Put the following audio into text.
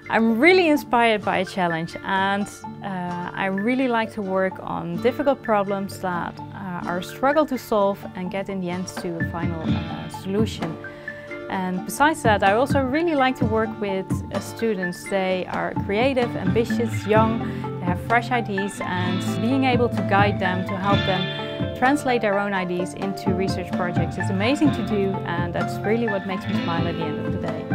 I'm really inspired by a challenge, and I really like to work on difficult problems that are a struggle to solve and get in the end to a final solution. And besides that, I also really like to work with students. They are creative, ambitious, young, they have fresh ideas, and being able to guide them, to help them translate their own ideas into research projects is amazing to do, and that's really what makes me smile at the end of the day.